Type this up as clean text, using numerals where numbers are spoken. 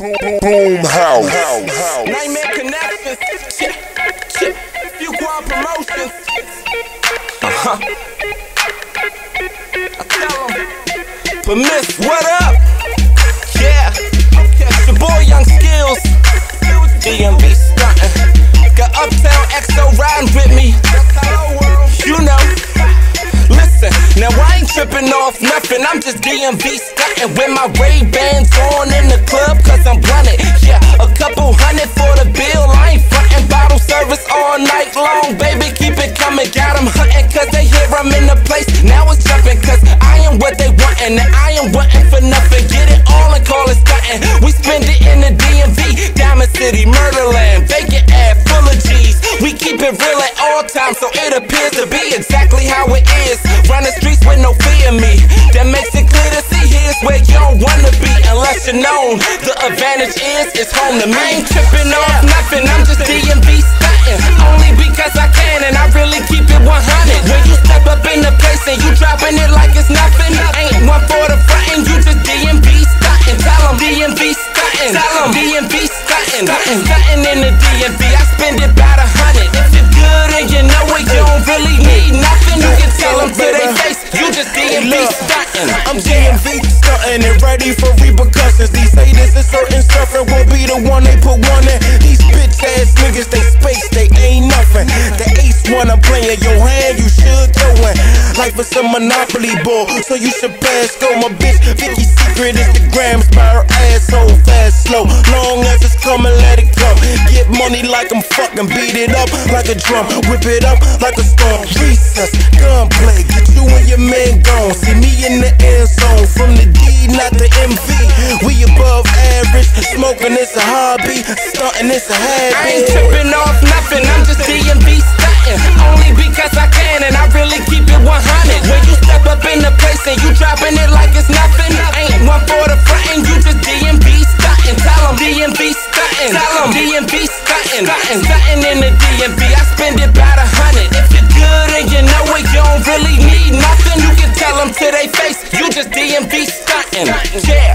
Boom House. Nightmare Connections. Few quad promotions. I tell them. But Miss, what up? Yeah. It's your boy Young Skills. DMV stuntin'. Got Uptown XO riding with me. You know. Listen, now I ain't tripping off nothing. I'm just DMV stuntin' with my Ray-Bans on in the club, cause I'm blunted. Yeah, a couple hundred for the bill. I ain't frontin'. Bottle service all night long. Baby, keep it coming. Got them hunting cause they hear I'm in the place. Now it's jumping cause I am what they wantin'. And I am wantin' for nothing. Get it all and call it stuntin'. We spend it in the DMV. Diamond City, Murderland, vacant ad full of G's. We keep it real at all times, so it appears to be exactly how it is. Run the streets with no fear of me. That makes it clear to see here's where you don't wanna be unless you're known. The advantage is it's home to me. I ain't tripping off nothing, I'm just DMV stuntin'. Only because I can and I really keep it 100. When you step up in the place and you dropping it like it's nothing, ain't one for the frontin', you just DMV stuntin'. Tell them DMV stuntin'. Tell them DMV stuntin'. Stuntin' in the DMV, I spend it about 100. If you're good and you know it, you don't really need nothing. You can tell them to their face, you just DMV stuntin'. I'm DMV stuntin' and ready for repercussions. These haters is certain stuff and won't be the one they put one in. These bitch ass niggas, they space, they ain't nothing. The ace one I'm playing, your hand you should throw in. Life is a monopoly ball, so you should pass go. My bitch, Vicky Secret Instagrams by her asshole, fast, slow. Long as it's coming, let it come. Get money like I'm fucking, beat it up like a drum, whip it up like a storm. Recess, gunplay, get you and your man gone. See me in the end zone, from the D, not the MV. We above average, smoking it's a hobby, stunting it's a habit. I ain't tripping off nothing, I'm just DMV stuntin'. Only because I can and I really keep it 100. When you step up in the place and you dropping it like it's nothing, ain't one for the frontin', you just DMV stuntin'. Tell them DMV stuntin'. Tell them DMV stuntin'. Stuntin' in the DMV, I spend it about 100. If you're good and you know it, you don't really need nothing. You can tell them to their face, you just DMV stuntin'. Yeah.